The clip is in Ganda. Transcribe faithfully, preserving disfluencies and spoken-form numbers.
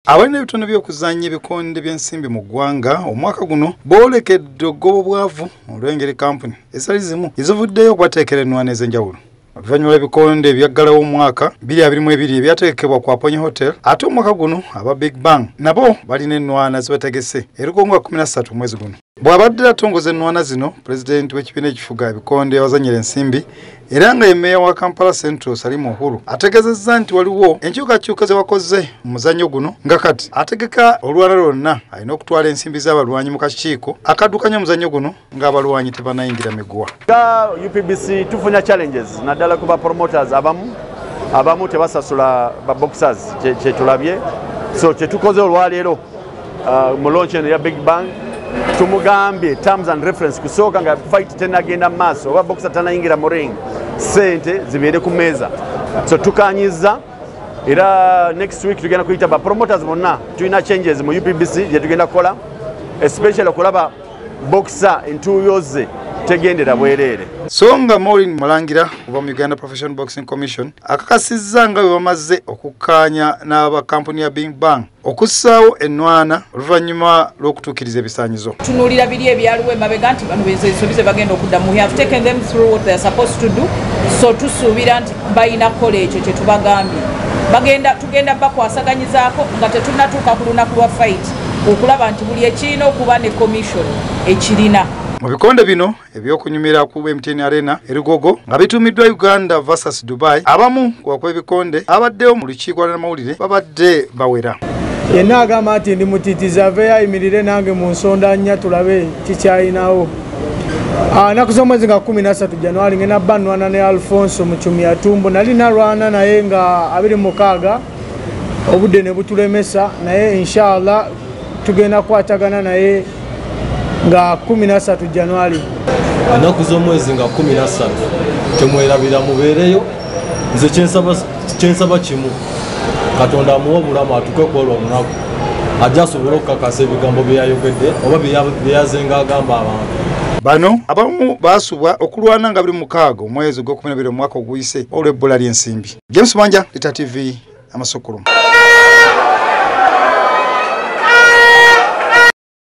Abalina ebitone by'okuzannya ebikonde by'ensimbi mu ggwanga omwaka guno boolekedde ogobobwavu olw'engeri kampuni ezali zimu ezivuddeyo okubateekera ennwana ez'enjawulo. Oluvannyuma lw'ebikonde ebyaggalawo omwaka biri abiri mu ebiri ebyateekebwa ku Aponye Hotel, ate omwaka guno aba Big Bang nabo balina ennwana zibategese erukongo kumi na ssatu mwezi guno. Bw'abadde atongoza ennwana zino, pulezidenti w'ekibiina ekifuga ebikonde abazannyira ensimbi era nga ye mmeeya wa Kampala Central Salimu Uhuru ategeezezza nti waliwo enkyukakyuka ze wakoze mu muzannyo guno nga kati ategeka olwana lwonna alina okutwala ensimbi z'abalwanyi mu kakiiko akaddukanya omuzannyo guno ng'abalwanyi tebanayingira miguwa. Nga U P B C tufunya challenges naddala ku ba promoters abamu abamu tebasasula ba boxers kye tulabye, so kye tukoze olwaleero uh, mu launch ya Big Bang tumugambye terms and reference kusooka nga fight tenagenda maaso oba boxer tanayingira mu ring sente zibeere ku meeza, so tukanyiza era next week tugenda kuyita ba promoters bonna tulina changes mu U P B C gye tugenda kukola, especially okulaba boxer entuuyo ze tegendera bwereere. So nga Maureen Mulangira kuva mu Uganda Professional Boxing Commission akakasizza nga bwe bamaze okukkaanya n'aba kampuni ya Big Bang okussaawo ennwana oluvannyuma lw'okutuukiriza ebisaanyizo. Tunuulira biri ebyaluwa emabega nti bano beesobize bagenda okuddamu. We have taken them through what they are supposed to do, so tusuubira nti balina kukola ekyo kye tubagambye. Bagenda tugenda bakwasaganyizaako nga tetunnatuuka ku lunaku lwa fight okulaba nti buli ekirina okuba ne commission ekirina. Mu bikonde bino ebyokunyumira ku M T N Arena erugogo nga bitumiddwa Uganda versus Dubai, abamu kw'ebikonde abaddeyo mu lukiiko lw'amawulire babadde bawera. Yenna agamba nti ndi mutiitiza ave ayimirire nange mu nsonda nnya tulabe kikyayinawo. Naku z'omwezi nga kumi na ssatu Januari ngenda bba nnwana ne Alfonso Muchumi Atumbo, nali nalwana naye nga abiri mukaaga obudde ne butulemesa, naye inshallah tugenda kwatagana naye nga kumi na ssatu Januari. Naku z'omwezi nga kumi na ssatu temwerabira mubeereyo. Nze kyensaba kimu, Katonda amuwa obulamu atuke kwolwa olunaku ajja asobole okukakasa ebigambo bye yayogedde oba bye yazenga agamba abantu. Bano abamu baasubwa okulwana nga biri mukaaga omwezi gw'okumi na bbiri omwaka oguyise olw'ebbula ly'ensimbi. James Manja, Lita T V, Amasukulumu.